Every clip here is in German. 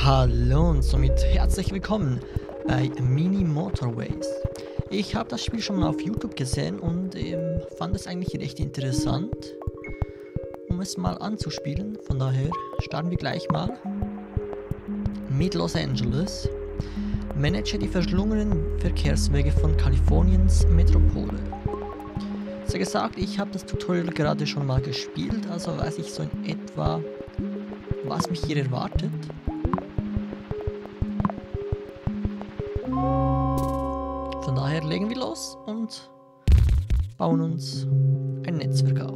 Hallo und somit herzlich willkommen bei Mini Motorways. Ich habe das Spiel schon mal auf YouTube gesehen und fand es eigentlich recht interessant, um es mal anzuspielen. Von daher starten wir gleich mal mit Los Angeles. Manage die verschlungenen Verkehrswege von Kaliforniens Metropole. So gesagt, ich habe das Tutorial gerade schon mal gespielt, also weiß ich so in etwa, was mich hier erwartet. Von daher legen wir los und bauen uns ein Netzwerk auf.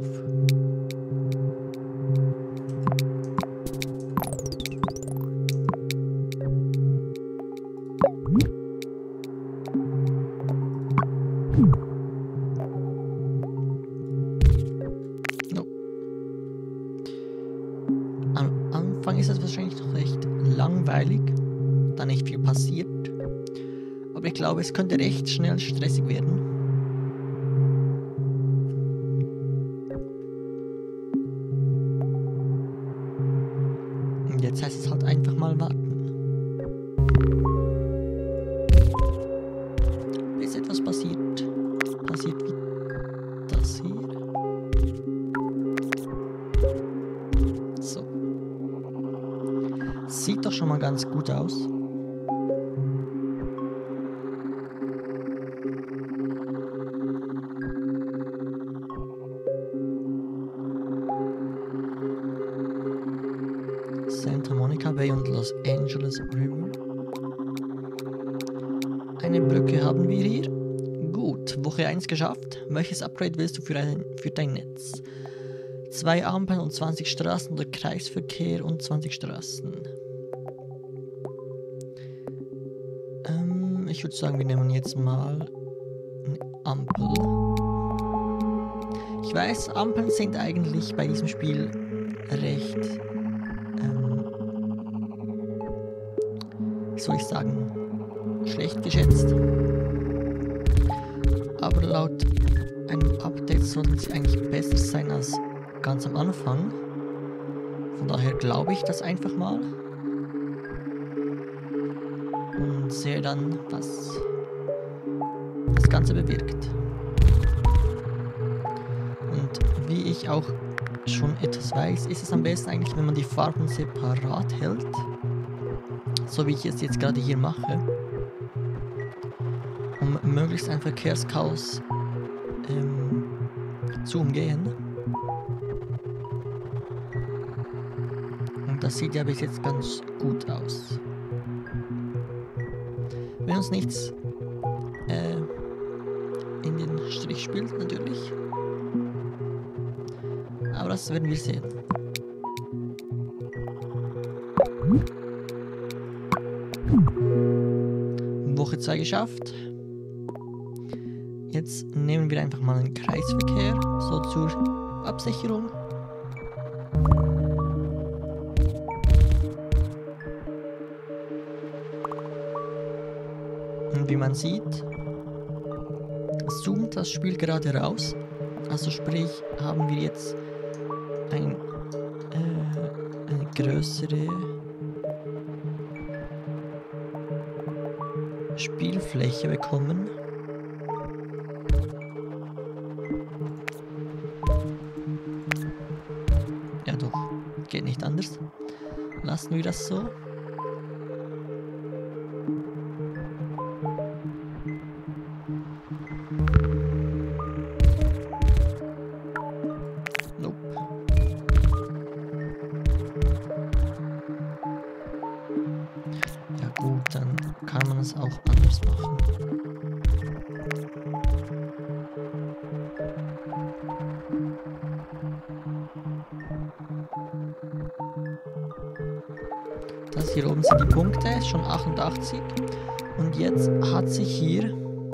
Am Anfang ist es wahrscheinlich noch recht langweilig, da nicht viel passiert. Aber ich glaube, es könnte recht schnell stressig werden. Und jetzt heißt es halt einfach mal warten. Bis etwas passiert. Passiert wie das hier. So. Sieht doch schon mal ganz gut aus. Santa Monica Bay und Los Angeles River. Eine Brücke haben wir hier. Gut, Woche 1 geschafft. Welches Upgrade willst du für dein Netz? 2 Ampeln und 20 Straßen oder Kreisverkehr und 20 Straßen? Ich würde sagen, wir nehmen jetzt mal eine Ampel. Ich weiß, Ampeln sind eigentlich bei diesem Spiel recht... wie soll ich sagen, schlecht geschätzt. Aber laut einem Update sollten sie eigentlich besser sein als ganz am Anfang. Von daher glaube ich das einfach mal. Und sehe dann, was das Ganze bewirkt. Und wie ich auch schon etwas weiß, ist es am besten eigentlich, wenn man die Farben separat hält. So wie ich es jetzt gerade hier mache, um möglichst ein Verkehrschaos zu umgehen. Und das sieht ja bis jetzt ganz gut aus. Wenn uns nichts in den Strich spielt, natürlich. Aber das werden wir sehen. Woche 2 geschafft. Jetzt nehmen wir einfach mal einen Kreisverkehr, so zur Absicherung. Und wie man sieht, zoomt das Spiel gerade raus. Also sprich, haben wir jetzt eine größere Spielfläche bekommen. Ja doch, geht nicht anders. Lassen wir das so. Nope. Ja gut, dann kann man es auch anders machen. Das hier oben sind die Punkte, schon 88. Und jetzt hat sich hier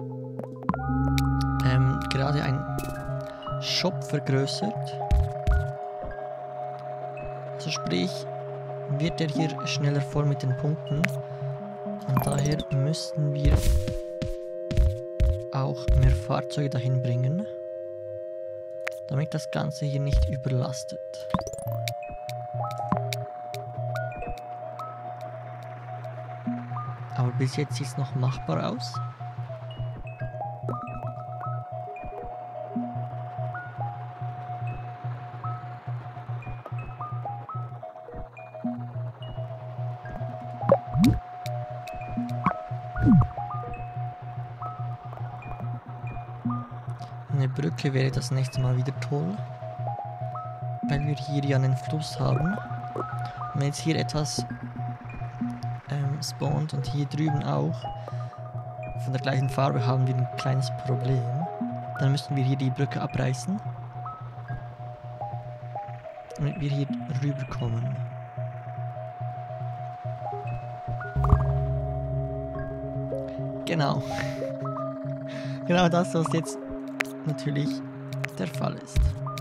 gerade ein Shop vergrößert. Also sprich, wird er hier schneller voll mit den Punkten. Und daher müssten wir auch mehr Fahrzeuge dahin bringen, damit das Ganze hier nicht überlastet. Aber bis jetzt sieht es noch machbar aus. Eine Brücke wäre das nächste Mal wieder toll, weil wir hier ja einen Fluss haben. Und wenn jetzt hier etwas spawnt und hier drüben auch von der gleichen Farbe, haben wir ein kleines Problem. Dann müssten wir hier die Brücke abreißen, damit wir hier rüberkommen. Genau. Genau das, was jetzt natürlich der Fall ist.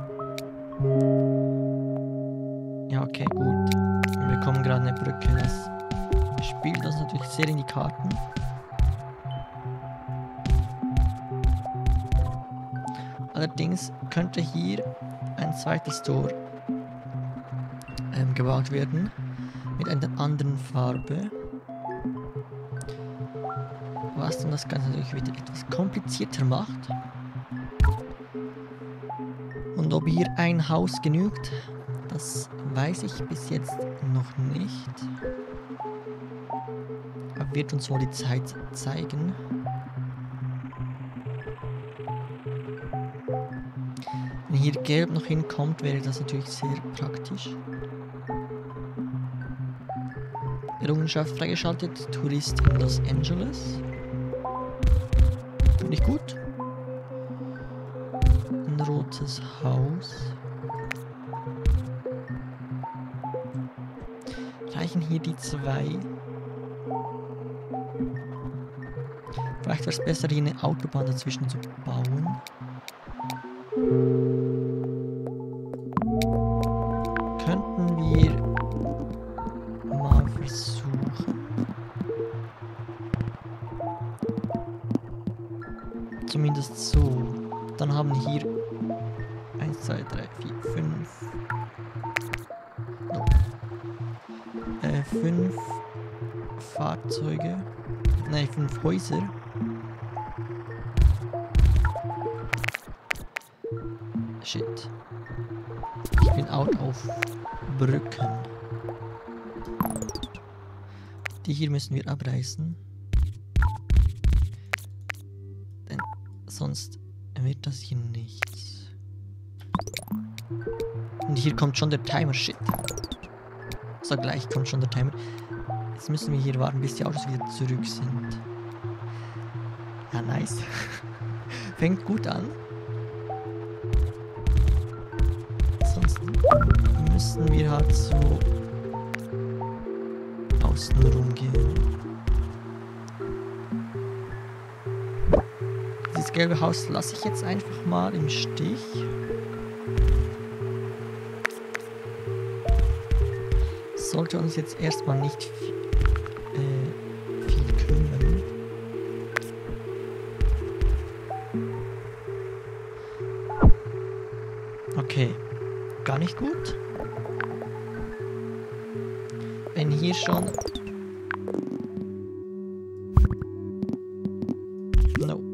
Ja, okay, gut. Wir bekommen gerade eine Brücke. Das spielt uns natürlich sehr in die Karten. Allerdings könnte hier ein zweites Tor gebaut werden mit einer anderen Farbe. Was dann das Ganze natürlich wieder etwas komplizierter macht. Und ob hier ein Haus genügt, das weiß ich bis jetzt noch nicht. Aber wird uns wohl die Zeit zeigen. Wenn hier Gelb noch hinkommt, wäre das natürlich sehr praktisch. Errungenschaft freigeschaltet, Tourist in Los Angeles. Finde ich gut. Ein rotes Haus. Reichen hier die zwei? Vielleicht wäre es besser, hier eine Autobahn dazwischen zu bauen. Könnten wir mal versuchen. Zumindest so. Dann haben wir hier 1, 2, 3, 4, 5. No. 5 Fahrzeuge. Nein, 5 Häuser. Shit. Ich bin out auf Brücken. Die hier müssen wir abreißen. Denn sonst wird das hier nichts. Und hier kommt schon der Timer. Shit. So, gleich kommt schon der Timer. Jetzt müssen wir hier warten, bis die Autos wieder zurück sind. Ja, nice. Fängt gut an. Sonst müssen wir halt so außen rumgehen. Dieses gelbe Haus lasse ich jetzt einfach mal im Stich. Sollte uns jetzt erstmal nicht viel kümmern. Okay, gar nicht gut. Wenn hier schon... Nope.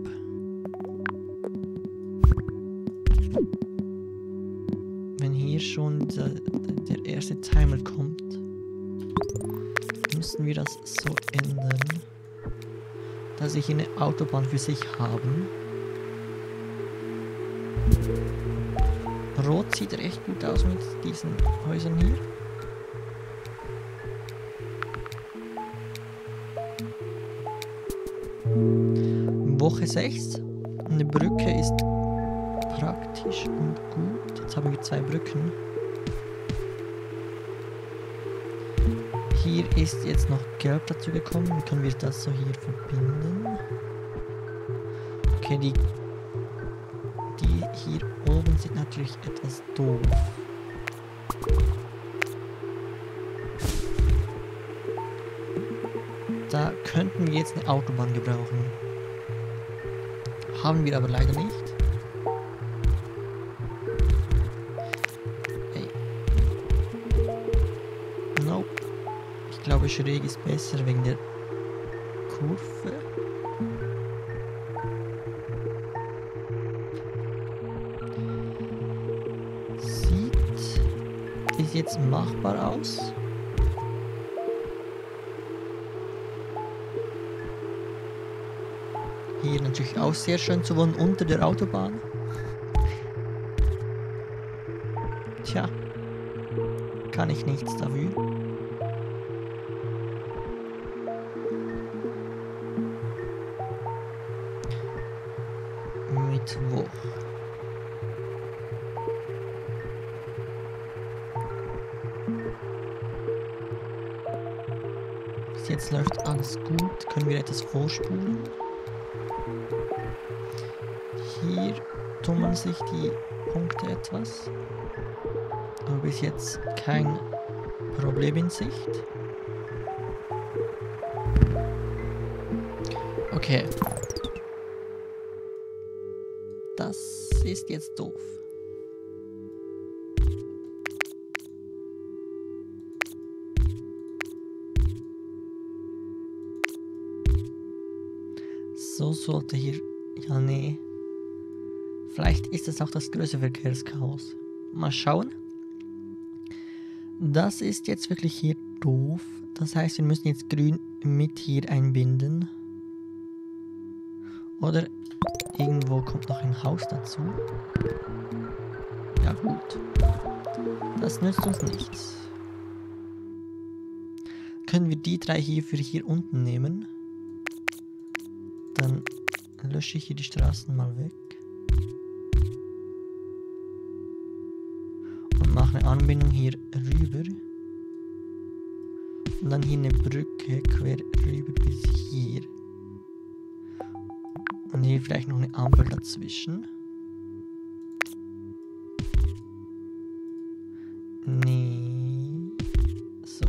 Wenn hier schon der erste Timer kommt, müssen wir das so ändern, dass sie hier eine Autobahn für sich haben. Rot sieht recht gut aus mit diesen Häusern hier. Woche 6. Eine Brücke ist praktisch und gut. Jetzt haben wir 2 Brücken. Hier ist jetzt noch Gelb dazu gekommen. Dann können wir das so hier verbinden. Okay, die hier oben sind natürlich etwas doof. Da könnten wir jetzt eine Autobahn gebrauchen. Haben wir aber leider nicht. Hey. Nope. Ich glaube, schräg ist besser wegen der Kurve. Sieht bis jetzt machbar aus. Hier natürlich auch sehr schön zu wohnen unter der Autobahn. Tja, kann ich nichts dafür. Mittwoch. Bis jetzt läuft alles gut. Können wir etwas vorspulen? Hier tummeln sich die Punkte etwas. Aber bis jetzt kein Problem in Sicht. Okay. Das ist jetzt doof. So sollte hier... Ja, nee. Vielleicht ist es auch das größte Verkehrschaos. Mal schauen. Das ist jetzt wirklich hier doof. Das heißt, wir müssen jetzt grün mit hier einbinden. Oder irgendwo kommt noch ein Haus dazu. Ja gut. Das nützt uns nichts. Können wir die drei hier für hier unten nehmen? Dann lösche ich hier die Straßen mal weg. Und mache eine Anbindung hier rüber. Und dann hier eine Brücke quer rüber bis hier. Und hier vielleicht noch eine Ampel dazwischen. Nee. So.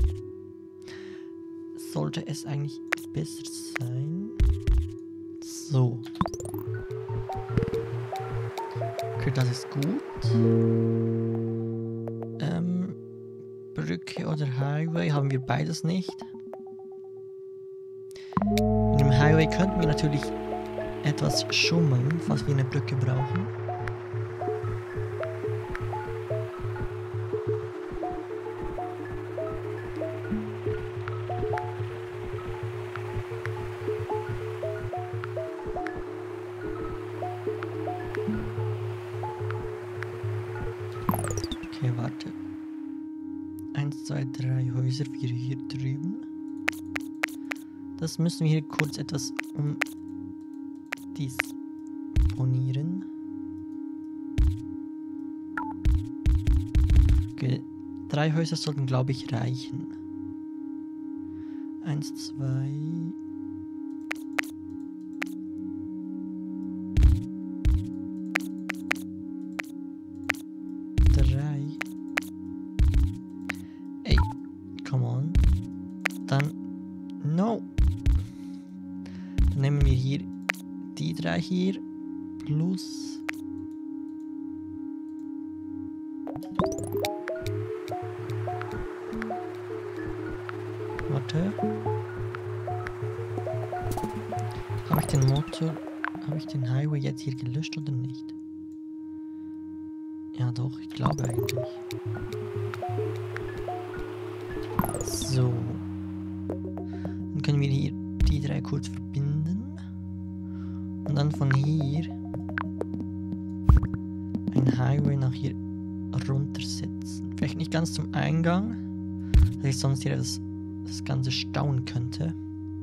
Sollte es eigentlich besser sein. So. Okay, das ist gut. Brücke oder Highway haben wir beides nicht. Mit dem Highway könnten wir natürlich etwas schummeln, falls wir eine Brücke brauchen. Okay, warte. 1, 2, 3 Häuser, 4 hier drüben. Das müssen wir hier kurz etwas disponieren. Okay, 3 Häuser sollten, glaube ich, reichen. 1, 2... 3. Ey, come on. Dann, no. Dann nehmen wir hier die 3 hier plus warte. Habe ich den Motor, habe ich den Highway jetzt hier gelöscht oder nicht? Ja doch, ich glaube eigentlich. So. Dann können wir hier die 3 kurz verbinden. Und dann von hier ein Highway nach hier runtersetzen. Vielleicht nicht ganz zum Eingang, dass ich sonst hier das Ganze stauen könnte.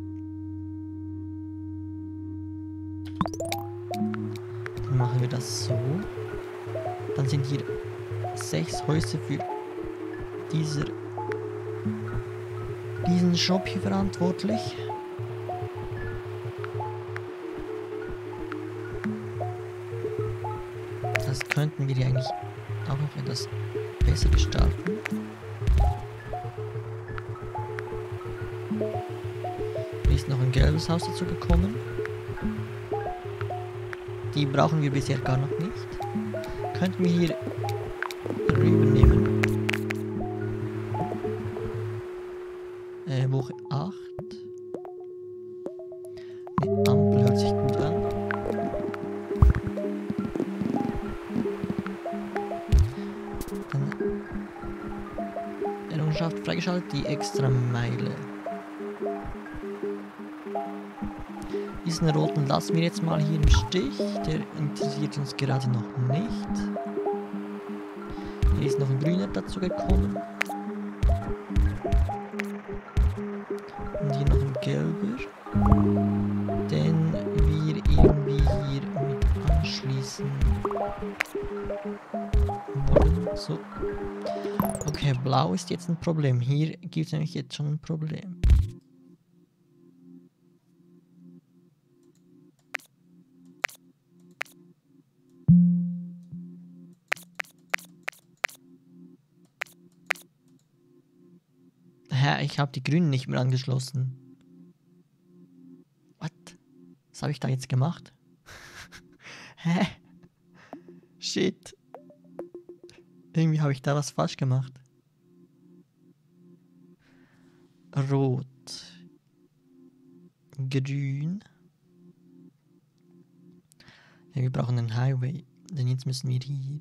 Dann machen wir das so. Dann sind hier 6 Häuser für diesen Shop hier verantwortlich. Das könnten wir ja eigentlich auch noch etwas besser gestalten. Hier ist noch ein gelbes Haus dazu gekommen. Die brauchen wir bisher gar noch nicht. Könnten wir hier rübernehmen. Woche 8. Die Ampel hört sich gut an. Dann Errungenschaft freigeschaltet, die extra Meile. Diesen roten lassen wir jetzt mal hier im Stich. Der interessiert uns gerade noch nicht. Hier ist noch ein grüner dazu gekommen. Und hier noch ein gelber. Den wir irgendwie hier mit anschließen wollen. So. Okay, blau ist jetzt ein Problem. Hier gibt es nämlich jetzt schon ein Problem. Hä, ich habe die Grünen nicht mehr angeschlossen. What? Was habe ich da jetzt gemacht? Hä? Shit. Irgendwie habe ich da was falsch gemacht. Rot. Grün. Ja, wir brauchen einen Highway. Denn jetzt müssen wir hier.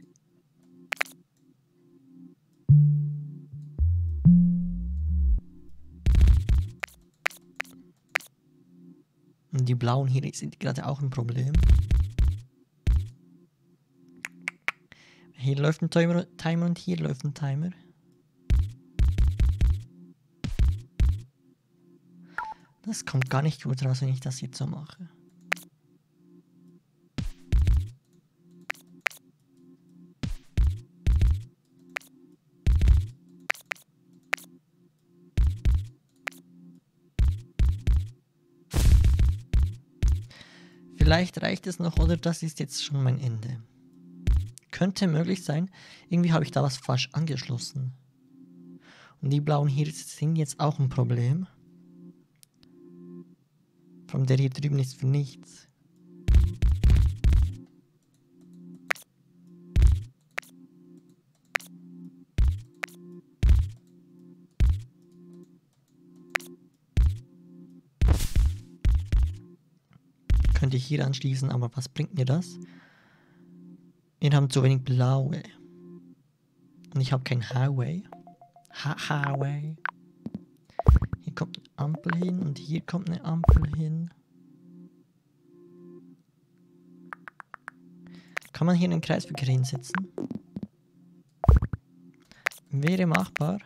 Und die blauen hier sind gerade auch ein Problem. Hier läuft ein Timer und hier läuft ein Timer. Das kommt gar nicht gut raus, wenn ich das jetzt so mache. Vielleicht reicht es noch oder das ist jetzt schon mein Ende. Könnte möglich sein. Irgendwie habe ich da was falsch angeschlossen. Und die blauen hier sind jetzt auch ein Problem. Von der hier drüben ist für nichts. Könnte ich hier anschließen, aber was bringt mir das? Wir haben zu wenig blaue. Und ich habe kein Highway. Highway. Hier kommt eine Ampel hin und hier kommt eine Ampel hin. Kann man hier einen Kreisverkehr hinsetzen? Wäre machbar.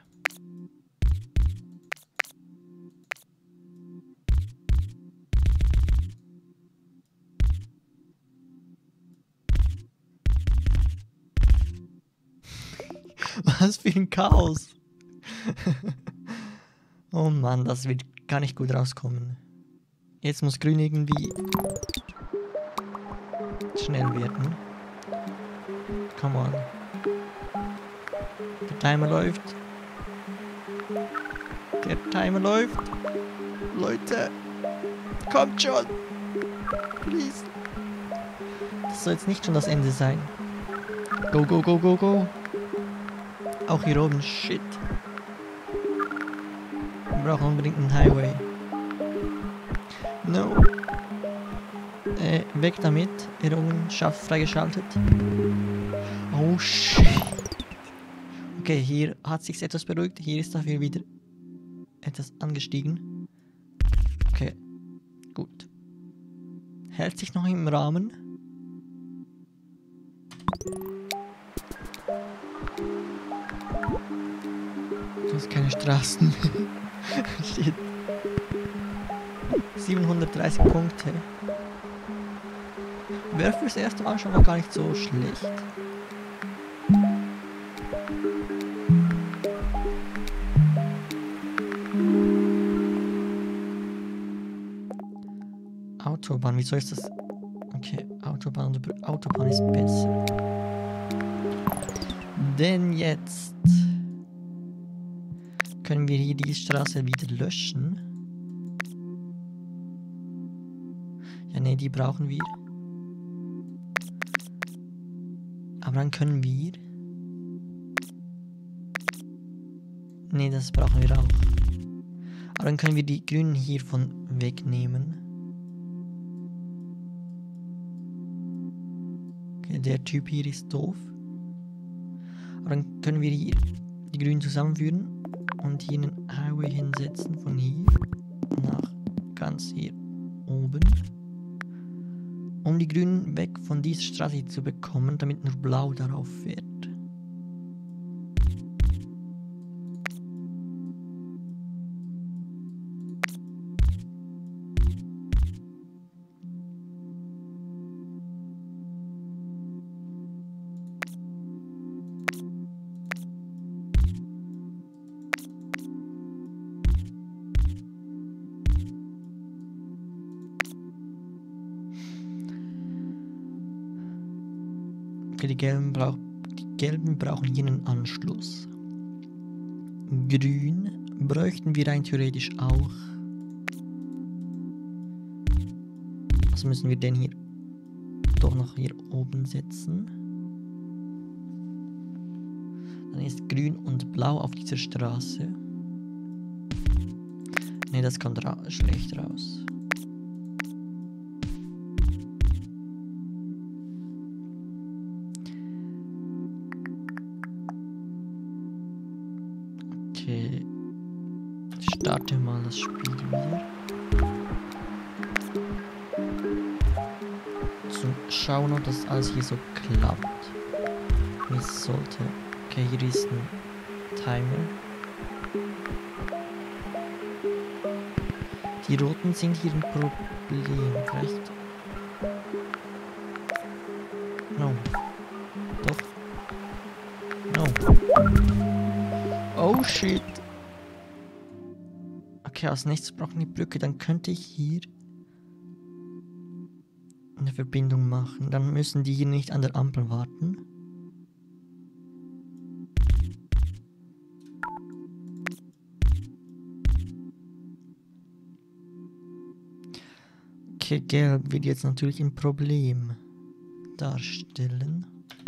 Was für ein Chaos. Oh Mann, das wird gar nicht gut rauskommen. Jetzt muss Grün irgendwie schnell werden. Come on. Der Timer läuft. Der Timer läuft. Leute, kommt schon. Please. Das soll jetzt nicht schon das Ende sein. Go, go, go, go, go. Auch hier oben, shit. Wir brauchen unbedingt einen Highway. No. Weg damit. Errungenschaft freigeschaltet. Oh shit. Okay, hier hat sich's etwas beruhigt. Hier ist dafür wieder etwas angestiegen. Okay, gut. Hält sich noch im Rahmen. Das ist keine Straßen mehr. Shit. 730 Punkte. Wäre fürs erste Mal schon mal gar nicht so schlecht. Autobahn, wieso ist das? Okay, Autobahn ist besser. Denn jetzt können wir hier die Straße wieder löschen. Ja, ne, die brauchen wir. Aber dann können wir... Ne, das brauchen wir auch. Aber dann können wir die Grünen hiervon wegnehmen. Okay, der Typ hier ist doof. Aber dann können wir hier die Grünen zusammenführen und hier einen Highway hinsetzen von hier nach ganz hier oben. Um die Grünen weg von dieser Straße zu bekommen, damit nur Blau darauf fährt. Okay, die Gelben brauchen hier einen Anschluss. Grün bräuchten wir rein theoretisch auch. Also müssen wir den hier doch noch hier oben setzen. Dann ist Grün und Blau auf dieser Straße. Ne, das kommt schlecht raus. Okay, ich starte mal das Spiel wieder. Zum Schauen, ob das alles hier so klappt, wie es sollte. Okay, hier ist ein Timer. Die Roten sind hier ein Problem, vielleicht. No. Doch. No. Oh shit. Okay, als nächstes brauchen wir die Brücke. Dann könnte ich hier eine Verbindung machen. Dann müssen die hier nicht an der Ampel warten. Okay, Gelb wird jetzt natürlich ein Problem darstellen.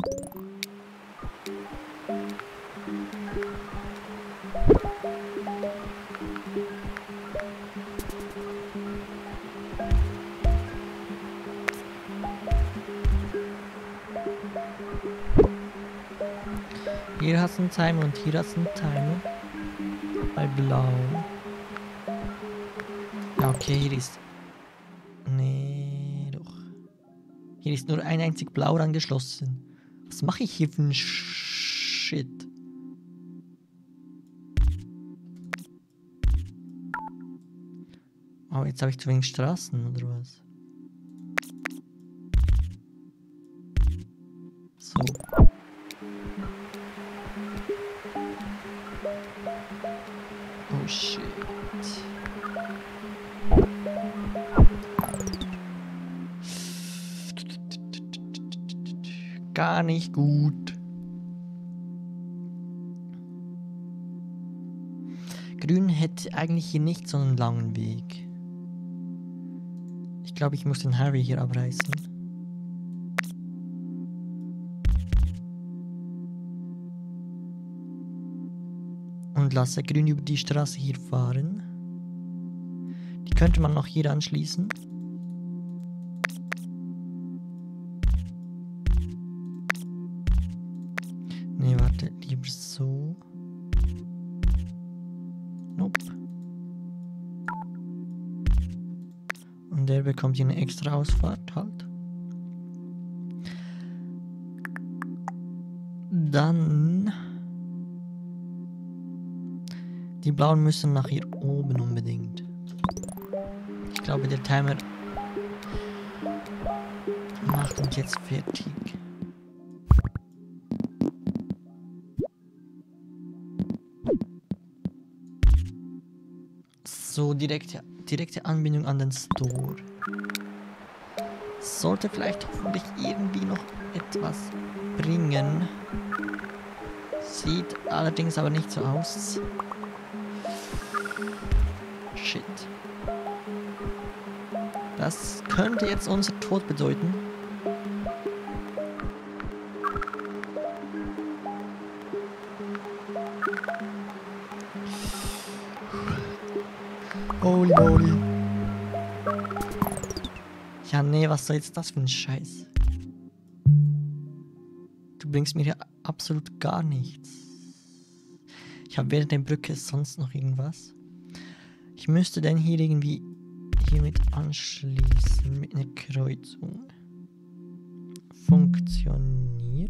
Hier hast du einen Timer und hier hast du einen Timer. Bei Blau. Ja, okay, hier ist... Nee, doch. Hier ist nur ein einzig Blau angeschlossen. Was mache ich hier für ein Shit? Oh, jetzt habe ich zu wenig Straßen, oder was? So. Oh shit. Gar nicht gut. Grün hätte eigentlich hier nicht so einen langen Weg. Ich glaube, ich muss den Harry hier abreißen. Und lasse Grün über die Straße hier fahren. Die könnte man noch hier anschließen. Ne, warte, lieber so. Nope. Und der bekommt hier eine extra Ausfahrt halt. Dann... Die Blauen müssen nach hier oben unbedingt. Ich glaube, der Timer macht uns jetzt fertig. So, direkte Anbindung an den Store. Sollte vielleicht hoffentlich irgendwie noch etwas bringen. Sieht allerdings aber nicht so aus. Shit. Das könnte jetzt unser Tod bedeuten. Holy moly. Ja, nee, was soll jetzt das für ein Scheiß? bringst mir ja absolut gar nichts. Ich habe während der Brücke sonst noch irgendwas. Ich müsste dann hier irgendwie hiermit anschließen mit einer Kreuzung. Funktioniert.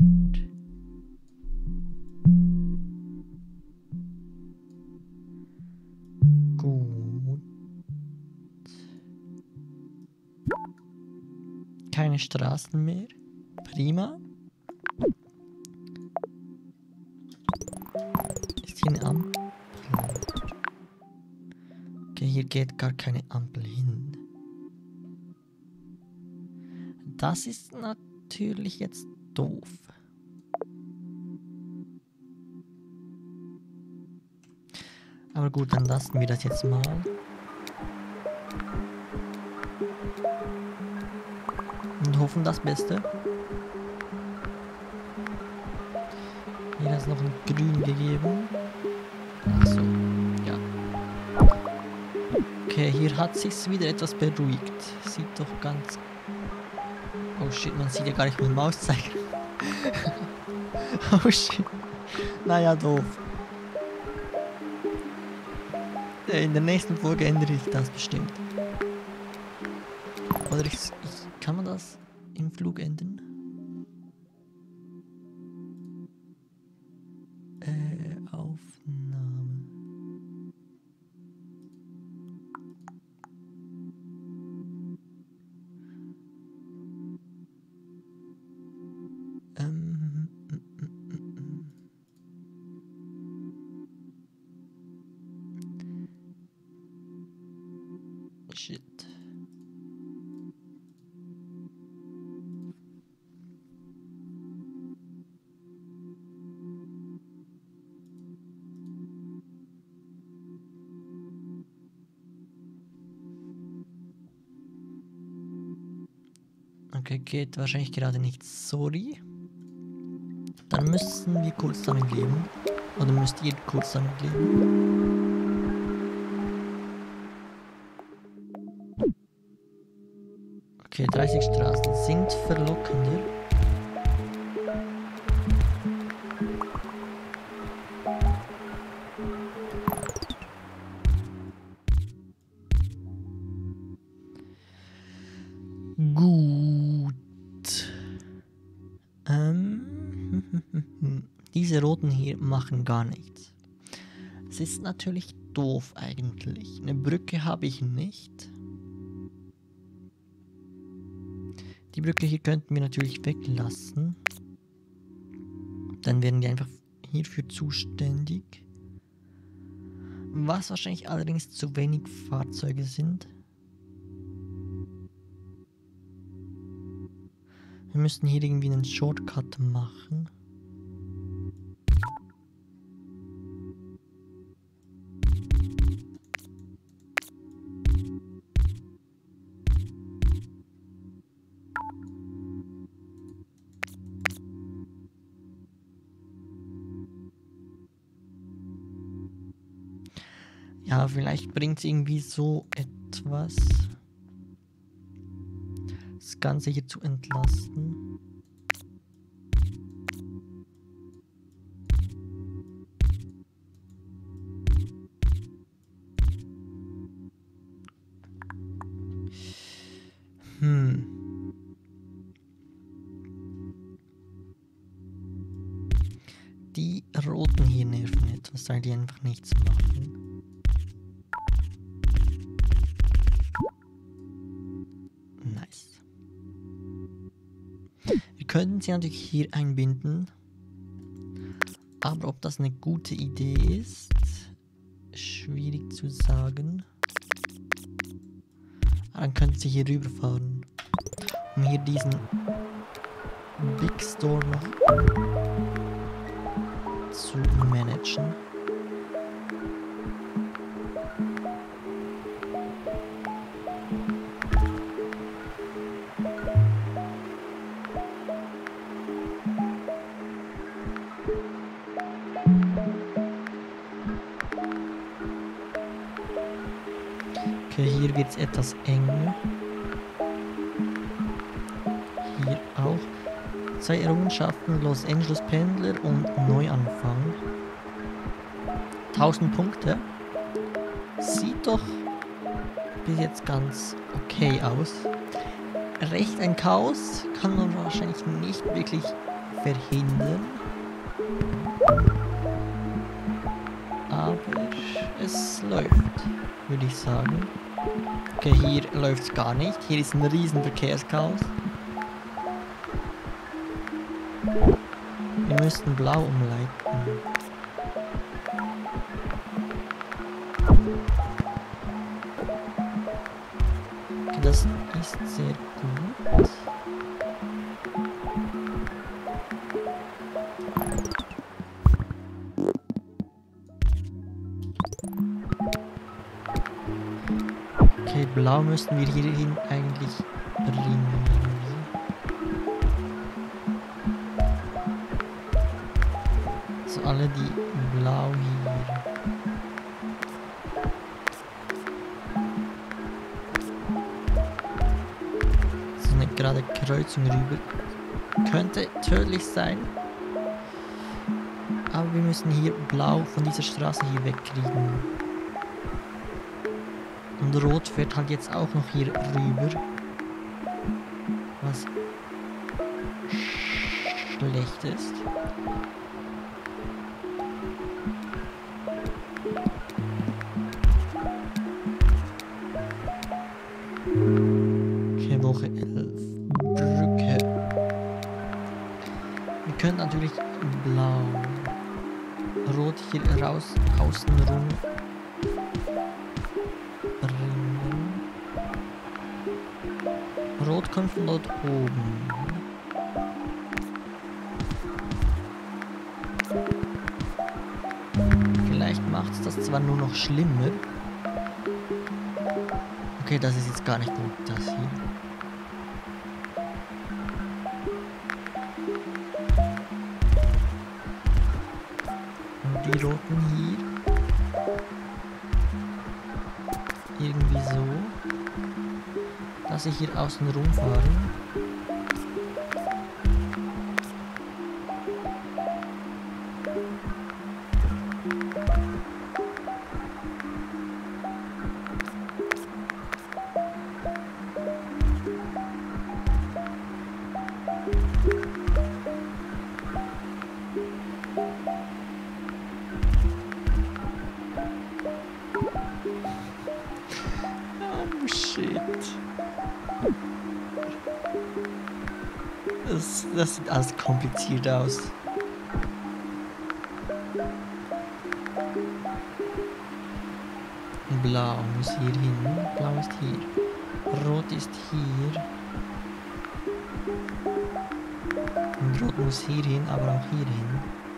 Gut. Keine Straßen mehr. Prima. Ist hier eine Ampel? Okay, hier geht gar keine Ampel hin. Das ist natürlich jetzt doof. Aber gut, dann lassen wir das jetzt mal. Und hoffen das Beste. Hier hat es noch ein Grün gegeben. Achso, ja. Okay, hier hat sich's wieder etwas beruhigt. Sieht doch ganz... Oh shit, man sieht ja gar nicht mit dem Mauszeiger. Oh shit. Naja, doof. In der nächsten Folge ändere ich das bestimmt. Oder kann man das im Flug ändern? Aufnahme. Shit. Okay, geht wahrscheinlich gerade nicht. Sorry. Dann müssen wir kurz damit leben. Oder müsst ihr kurz damit leben. Okay, 30 Straßen sind verlockender. Gut. Diese roten hier machen gar nichts. Es ist natürlich doof eigentlich. Eine Brücke habe ich nicht. Die Brücke hier könnten wir natürlich weglassen. Dann wären die einfach hierfür zuständig. Was wahrscheinlich allerdings zu wenig Fahrzeuge sind. Wir müssten hier irgendwie einen Shortcut machen. Ja, vielleicht bringt es irgendwie so etwas, das Ganze hier zu entlasten. Die roten hier nerven etwas, weil die einfach nichts machen. Nice. Wir könnten sie natürlich hier einbinden. Aber ob das eine gute Idee ist, schwierig zu sagen. Dann könnten sie hier rüberfahren, um hier diesen Big Store noch zu managen. Okay, hier wird es etwas enger. Hier auch. 2 Errungenschaften, Los Angeles Pendler und Neuanfang. 1000 Punkte. Sieht doch bis jetzt ganz okay aus. Recht ein Chaos kann man wahrscheinlich nicht wirklich verhindern. Aber es läuft, würde ich sagen. Okay, hier läuft es gar nicht. Hier ist ein riesen Verkehrschaos. Wir müssten blau umleiten. Okay, das ist sehr gut. Okay, blau müssten wir hierhin eigentlich bringen. So, alle die blau hier. So eine gerade Kreuzung rüber. Könnte tödlich sein. Aber wir müssen hier blau von dieser Straße hier wegkriegen. Und rot fährt halt jetzt auch noch hier rüber. Was schlecht ist. Okay, Woche 11. Brücke. Wir können natürlich blau. Rot hier raus, außen rum. Rot kommt von dort oben. Vielleicht macht es das zwar nur noch schlimmer. Okay, das ist jetzt gar nicht gut, das hier. Und die roten hier. Irgendwie so. Dass ich hier außen rumfahren. Oh shit. Das sieht alles kompliziert aus. Blau muss hier hin. Blau ist hier. Rot ist hier. Und Rot muss hier hin, aber auch hier hin.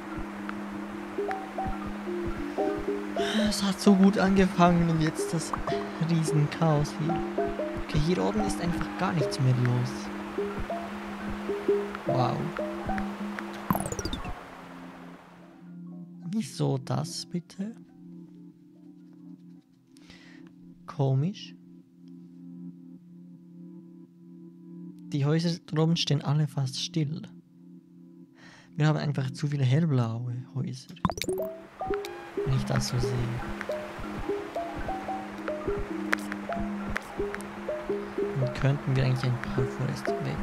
Es hat so gut angefangen und jetzt das Riesenchaos hier. Okay, hier oben ist einfach gar nichts mehr los. Wow. Wieso das bitte? Komisch. Die Häuser droben stehen alle fast still. Wir haben einfach zu viele hellblaue Häuser. Wenn ich das so sehe. Dann könnten wir eigentlich ein paar Forest weg.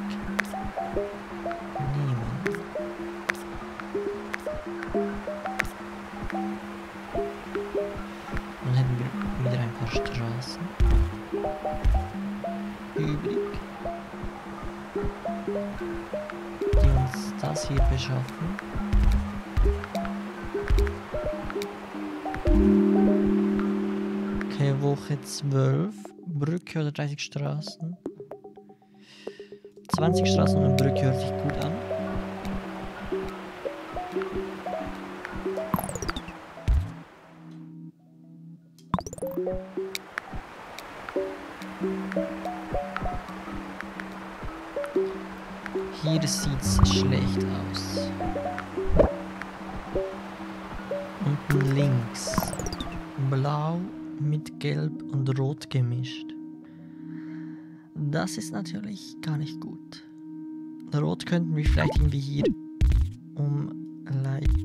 Dann hätten wir wieder ein paar Straßen übrig, die uns das hier beschaffen. Okay, Woche 12, Brücke oder 30 Straßen. 20 Straßen und eine Brücke hört sich gut an. Hier sieht's schlecht aus. Unten links. Blau mit Gelb und Rot gemischt. Das ist natürlich gar nicht gut. Rot könnten wir vielleicht irgendwie hier umleiten.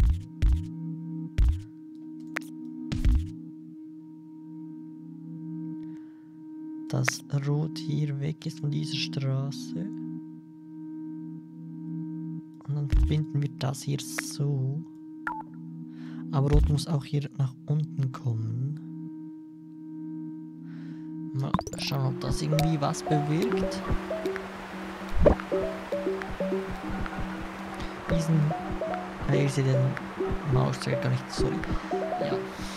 Dass Rot hier weg ist von dieser Straße. Und dann verbinden wir das hier so. Aber Rot muss auch hier nach unten kommen. Mal schauen, ob das irgendwie was bewirkt. Ich sehe den Mauszeiger gar nicht, sorry. Ja.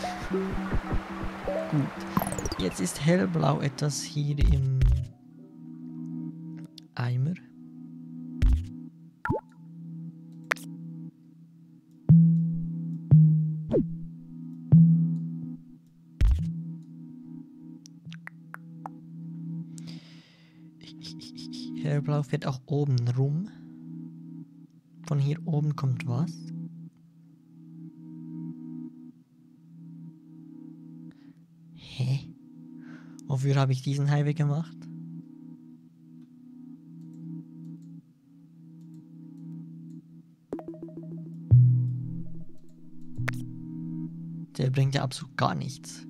Gut. Jetzt ist hellblau etwas hier im Eimer. Hellblau fährt auch oben rum. Von hier oben kommt was. Hä? Wofür habe ich diesen Highway gemacht? Der bringt ja absolut gar nichts.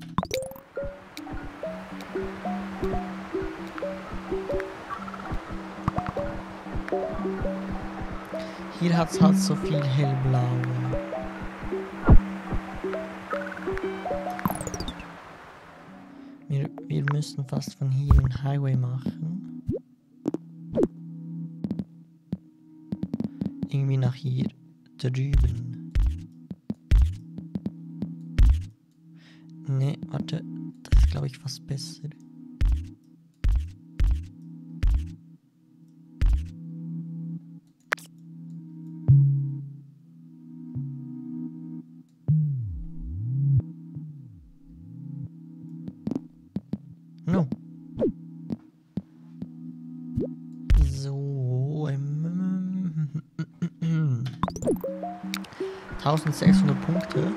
Hier hat es halt so viel hellblaue. Wir müssen fast von hier einen Highway machen. Irgendwie nach hier drüben. Ne, warte. Das ist, glaube ich, fast besser. No. So. 1600 Punkte.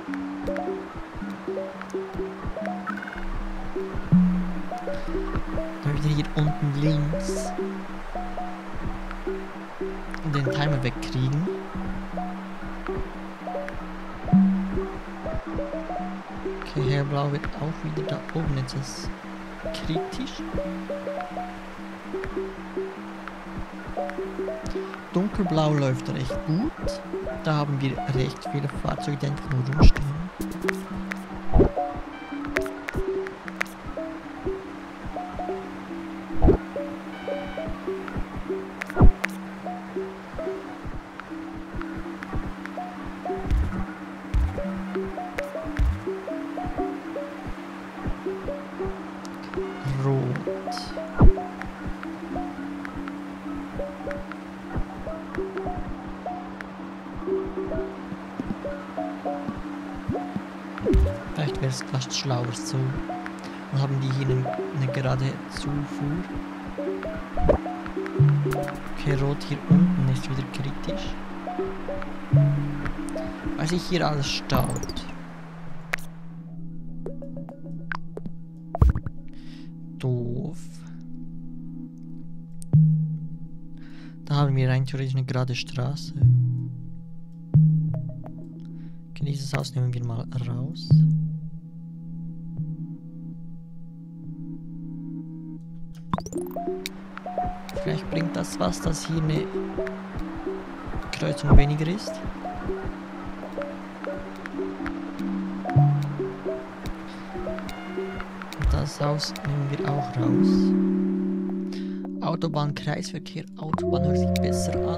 Dann wieder hier unten links den Timer wegkriegen. Okay, hellblau wird auch wieder da oben etwas kritisch. Dunkelblau läuft recht gut. Da haben wir recht viele Fahrzeuge, die einfach nur rumstehen. Vielleicht wäre es fast schlauer so. Dann haben die hier eine gerade Zufuhr. Okay, rot hier unten ist wieder kritisch. Weil sich hier alles staut. Doof. Da haben wir rein theoretisch eine gerade Straße. Okay, dieses Haus nehmen wir mal raus. Vielleicht bringt das was, dass hier eine Kreuzung weniger ist. Das Haus nehmen wir auch raus. Autobahn, Kreisverkehr, Autobahn hört sich besser an.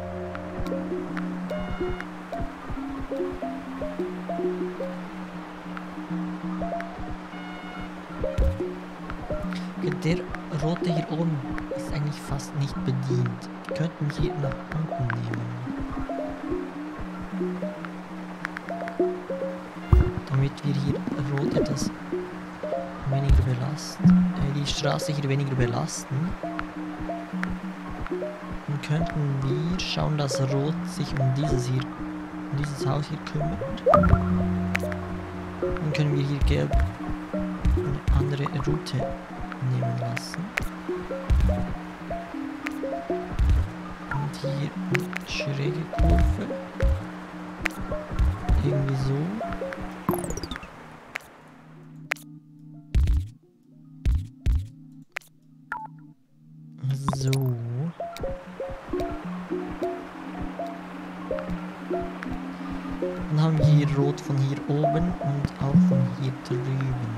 Okay, der rote hier oben ist eigentlich fast nicht bedient. Wir könnten hier nach unten nehmen. Damit wir hier rot etwas weniger belasten. Die Straße hier weniger belasten. Dann könnten wir schauen, dass Rot sich um dieses Haus hier kümmert. Dann können wir hier Gelb eine andere Route nehmen lassen. Und hier eine schräge Kurve. Irgendwie so. So. Dann haben wir hier Rot von hier oben und auch von hier drüben.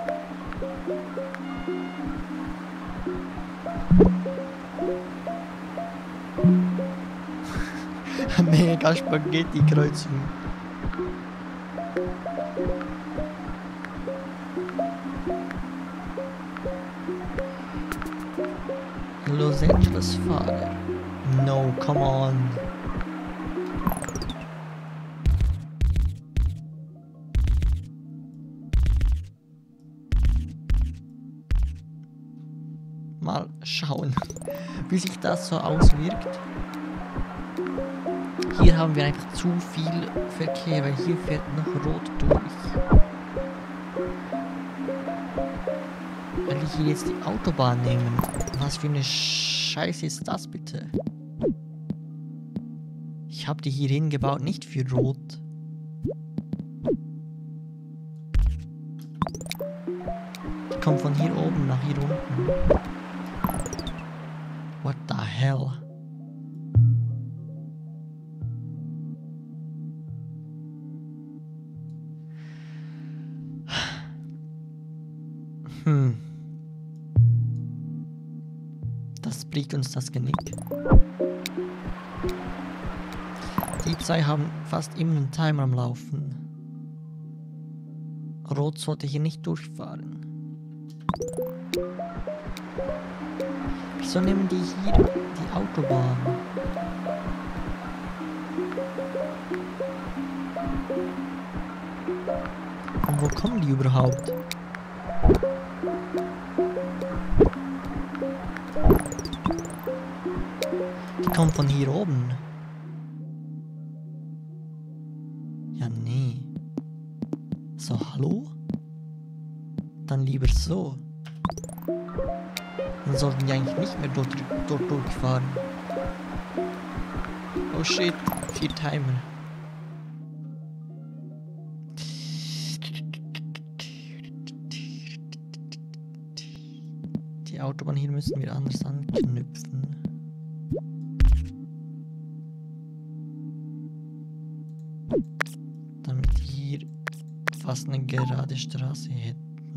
Mega Spaghetti-Kreuzung. Los Angeles Fahrer. No, come on. Mal schauen, wie sich das so auswirkt. Hier haben wir einfach zu viel Verkehr, weil hier fährt noch Rot durch. Will ich hier jetzt die Autobahn nehmen? Was für eine Scheiße ist das bitte? Ich habe die hier hingebaut, nicht für Rot. Die kommt von hier oben nach hier unten. What the hell? Das bricht uns das Genick. Die zwei haben fast immer einen Timer am Laufen. Rot sollte hier nicht durchfahren. Wieso nehmen die hier die Autobahn? Und wo kommen die überhaupt? Die kommen von hier oben. Ja, nee. So, hallo? Dann lieber so. Dann sollten die eigentlich nicht mehr dort durchfahren. Oh shit, 4 Timer. Die Autobahn hier müssen wir anders anknüpfen. Damit hier fast eine gerade Straße hätten.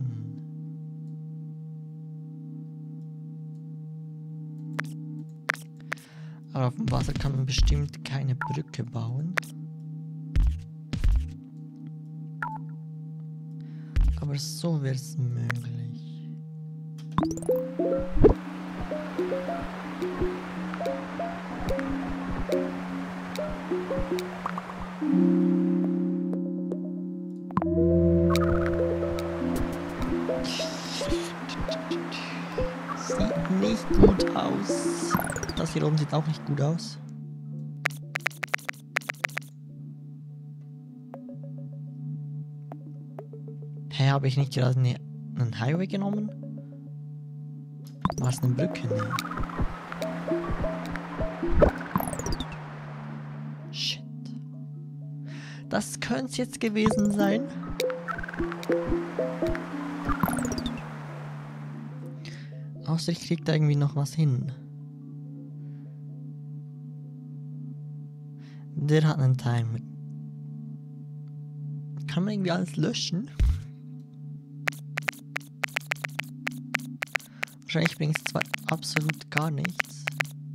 Aber auf dem Wasser kann man bestimmt keine Brücke bauen. Aber so wäre es möglich. Sieht nicht gut aus. Das hier oben sieht auch nicht gut aus. Hä, habe ich nicht gerade einen Highway genommen? War es eine Brücke? Nee. Shit. Das könnte es jetzt gewesen sein. Außer ich krieg da irgendwie noch was hin. Der hat einen Timer. Kann man irgendwie alles löschen? Wahrscheinlich bringt es zwar absolut gar nichts.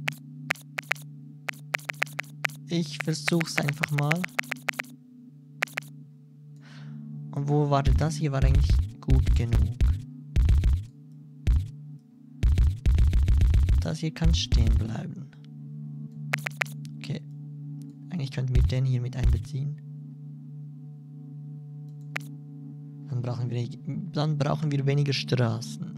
Ich versuch's einfach mal. Und wo war denn das? Hier war eigentlich gut genug. Das hier kann stehen bleiben. Okay. Eigentlich könnten wir den hier mit einbeziehen. Dann brauchen wir weniger Straßen.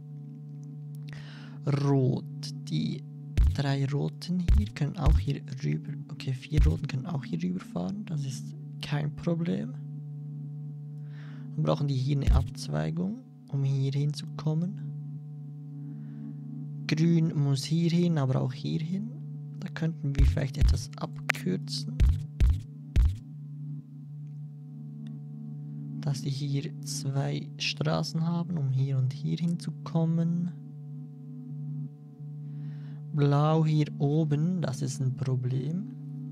Rot. Die 3 Roten hier können auch hier rüber. Okay, 4 Roten können auch hier rüber fahren. Das ist kein Problem. Dann brauchen die hier eine Abzweigung, um hier hinzukommen. Grün muss hier hin, aber auch hier hin. Da könnten wir vielleicht etwas abkürzen. Dass sie hier 2 Straßen haben, um hier und hier hinzukommen. Blau hier oben, das ist ein Problem.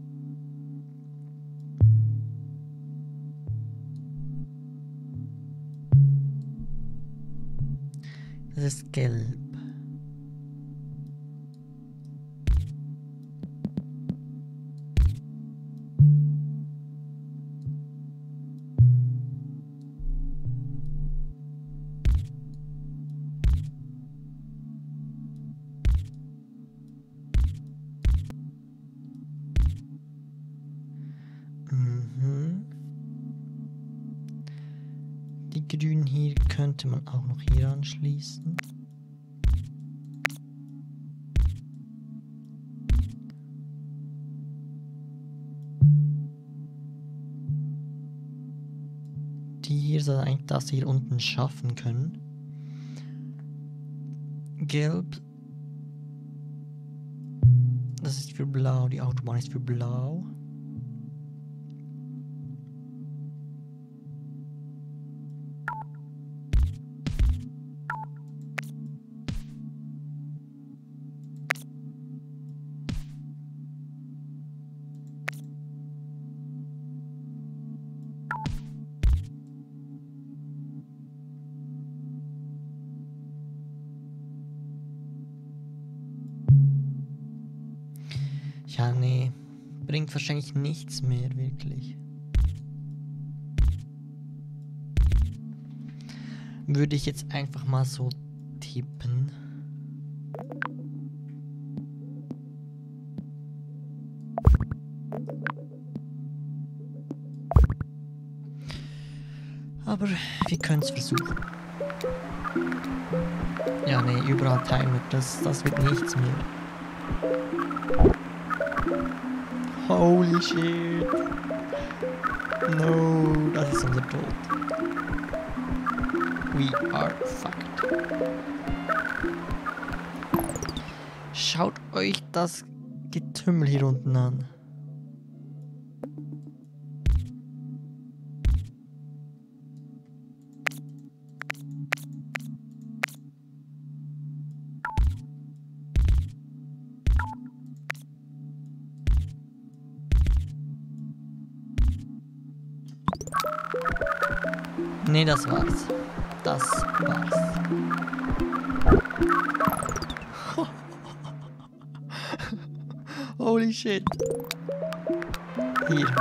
Das ist gelb. Die grünen hier könnte man auch noch hier anschließen. Die hier soll eigentlich das hier unten schaffen können. Gelb. Das ist für blau, die Autobahn ist für blau. Ja, nee. Bringt wahrscheinlich nichts mehr, wirklich. Würde ich jetzt einfach mal so tippen. Aber wir können es versuchen. Ja, nee, überall Timer. Das wird nichts mehr. Holy shit. No, das ist unser Tod. We are fucked. Schaut euch das Getümmel hier unten an. Nee, das war's. Das war's. Holy shit. Hier.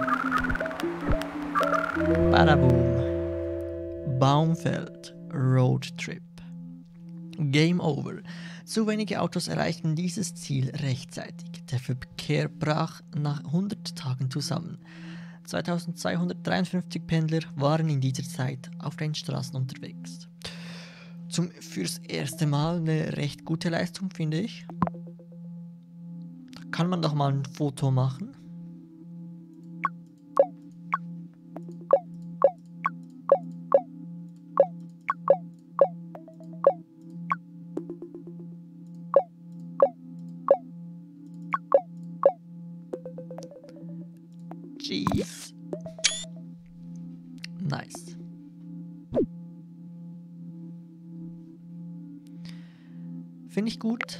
Badaboom. Baumfeld. Roadtrip. Game over. Zu wenige Autos erreichten dieses Ziel rechtzeitig. Der Verkehr brach nach 100 Tagen zusammen. 2253 Pendler waren in dieser Zeit auf den Straßen unterwegs. Fürs erste Mal eine recht gute Leistung, finde ich. Da kann man doch mal ein Foto machen. Jeez. Nice. Finde ich gut.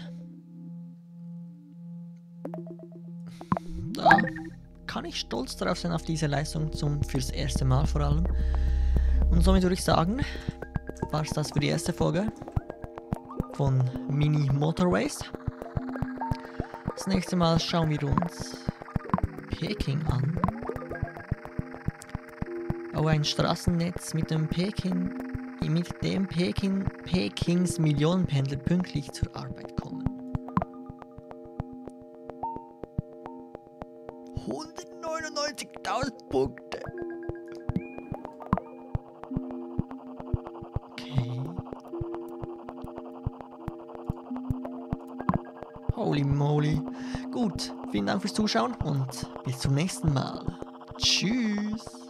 Da kann ich stolz drauf sein auf diese Leistung fürs erste Mal vor allem. Und somit würde ich sagen, war es das für die erste Folge von Mini Motorways. Das nächste Mal schauen wir uns Peking an. Oh, ein Straßennetz mit dem Pekings Millionenpendler pünktlich zur Arbeit kommen. 199.000 Punkte. Okay. Holy moly. Gut, vielen Dank fürs Zuschauen und bis zum nächsten Mal. Tschüss.